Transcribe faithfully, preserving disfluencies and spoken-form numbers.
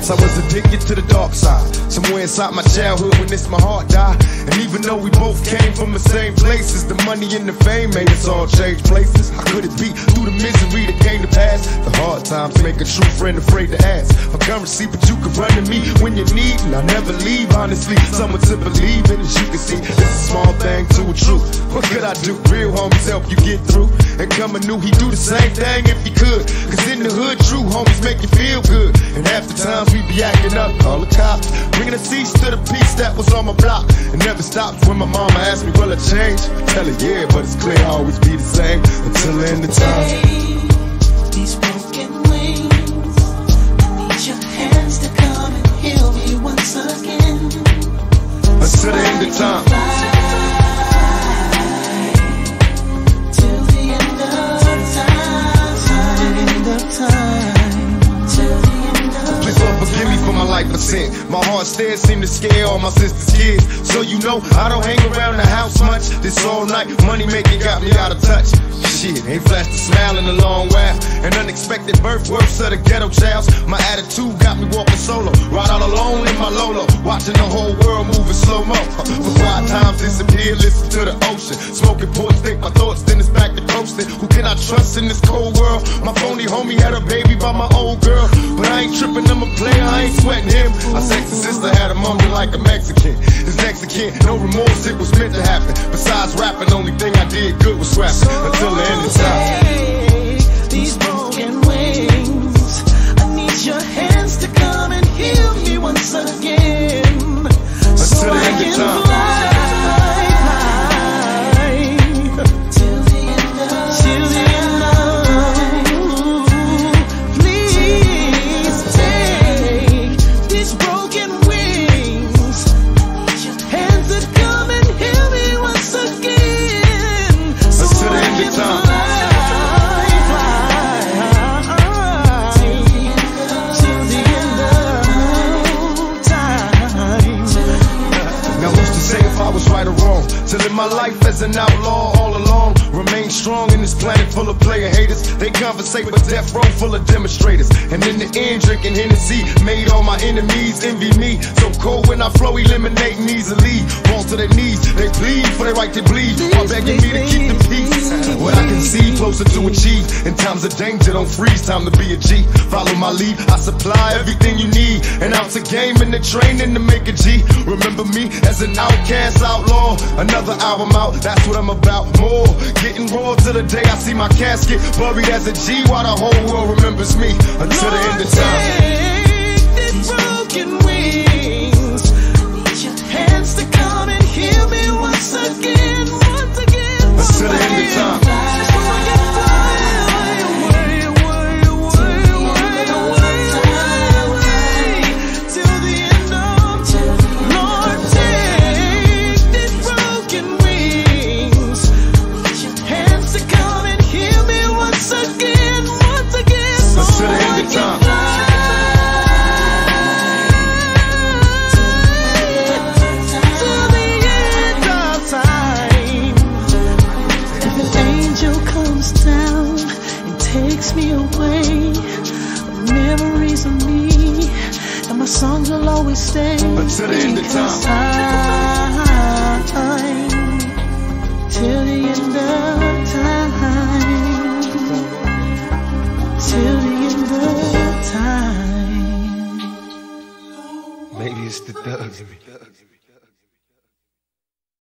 I was addicted to the dark side. Somewhere inside my childhood when this my heart died. And even though we both came from the same places, the money and the fame made us all change places. How could it be through the misery that came to pass? The hard times make a true friend afraid to ask for currency, but you can run to me when you need, and I never leave. Honestly, someone to believe in. As you can see, it's a small thing to a truth. What could I do? Real homies help you get through. And coming new, he do the same thing if he could. Cause in the hood, true homies make you feel good. And half the times we be acting up, call the cops, bringing a cease to the peace that was on my block. It never stops when my mama asks me, will I change? I tell her yeah, but it's clear I'll always be the same until the end of time. These broken wings, I need your hands to come and heal me once again. Until the end of time. Till the end of time. Till the end of time. Till the end of Please Lord forgive me for my life of sin. My heart stares seem to scare all my sister's kids. So you know I don't hang around the house much. This all night money making got me out of touch. Shit, ain't flashed a smile in a long while. An unexpected birth, worse of the ghetto childs. My attitude got me walking solo, ride out alone in my Lolo, watching the whole world moving slow-mo. For quiet times disappear, listen to the ocean. Smoking ports, think my thoughts, then it's back to coasting. Who can I trust in this cold world? My phony homie had a baby by my old girl, but I ain't tripping, I'm a player, I ain't sweating him. My sexy sister had a mummy like a Mexican. His next of kin, no remorse, it was meant to happen. Besides rapping, only thing I did good was rapping. Until the end of time. These broken wings, I need your hands to come and heal me once again. So I can fly, fly till the end of till the end of. Please take these broken wings, hands to come and heal me once again. So I can fly. Right or wrong, to live my life as an outlaw all along. Remain strong in this planet full of player haters. They conversate with death row full of demonstrators. And in the end, drinking Hennessy made all my enemies envy me. So cold when I flow, eliminating easily. Fall to their knees, they plead for their right to bleed, while begging me to keep the peace. What I can see, closer to achieve. In times of danger, don't freeze, time to be a G. Follow my lead, I supply everything you need. An ounce of game in the training to make a G. Remember me as an outcast outlaw. Another album out, that's what I'm about. More, getting raw till the day I see my casket buried as a G, while the whole world remembers me until the end of time. These broken wings, I need your hands to come and heal me once again, once again, until the end of time. Takes me away, memories of me, and my songs will always stay until the end of time. Till the end of time. Till the end of time. Maybe it's the thugs in me.